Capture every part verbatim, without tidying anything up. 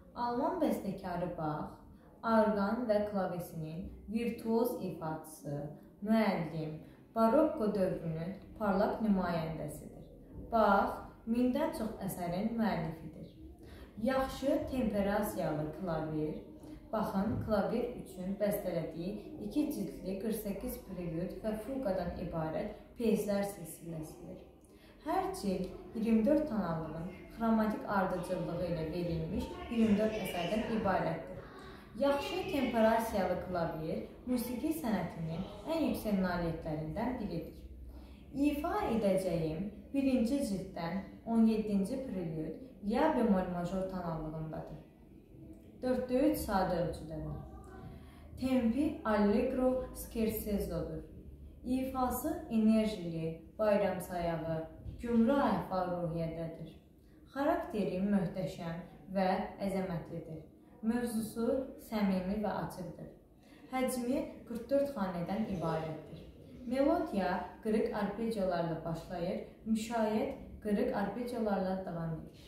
Alman bəstəkarı Bach, orqan və klavesinin virtuoz ifaçısı, müəllim, barokko dövrünün parlaq nümayəndəsidir. Bach mindən çox əsərin müəllifidir. Yaxşı temperasiyalı klavir, Bachın klavir üçün bəstələdiyi iki cildli qırx səkkiz prelude və fuqadan ibarət peyzlər silsiləsidir. Hər cild iyirmi dörd tonallığın xromatik ardıcıllığı ilə verilmiş iyirmi dörd əsərdən ibarətdir. Yaxşı temperasiyalı klavir musiqi sənətinin ən yüksək nailiyyətlərindən biridir. İfa edəcəyim birinci cilddən on yeddinci prelude La bemol major tonallığındadır. dörddə üç sadə ölçüdədir. Tempi allegro scherzodur. İfası enerjili, bayramsayağı, gümrah əhval-ruhiyyədədir. Xarakteri möhtəşəm və əzəmətlidir. Mövzusu səmimi və açıqdır. Həcmi qırx dörd xanədən ibarətdir. Melodiya qırıq arpeciolarla başlayır, müşayiət qırıq arpeciolarla davam edir.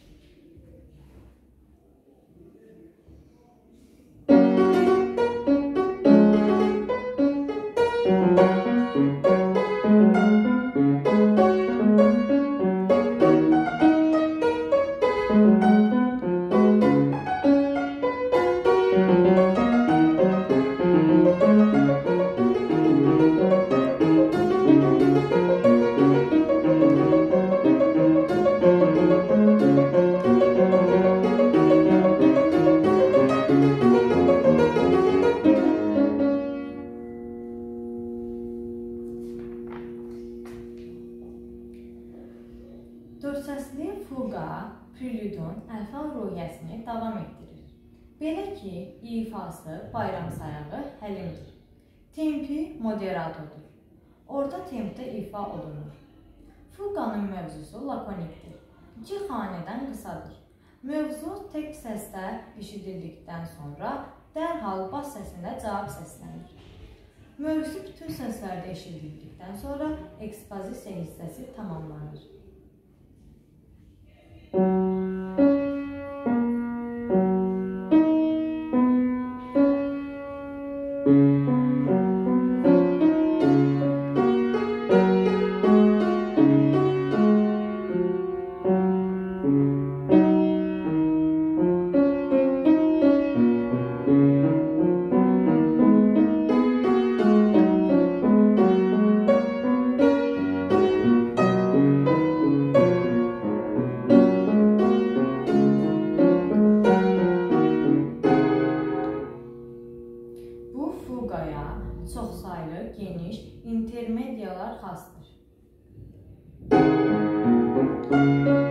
Dörd səsli fuqa preludun əhval-ruhiyyəsini davam etdirir. Belə ki, ifası bayramsayağı həlimdir. Tempi moderatodur. Orta tempdə ifa olunur. Fuqanın mövzusu lakonikdir. İki xanədən qısadır. Mövzu tək səsdə eşidildikdən sonra dərhal bas səsində cavab səslənir. Mövzu bütün səslərdə eşidildikdən sonra ekspozisiya hissəsi tamamlanır. Fuqaya çoxsaylı, geniş intermediyalar xasdır.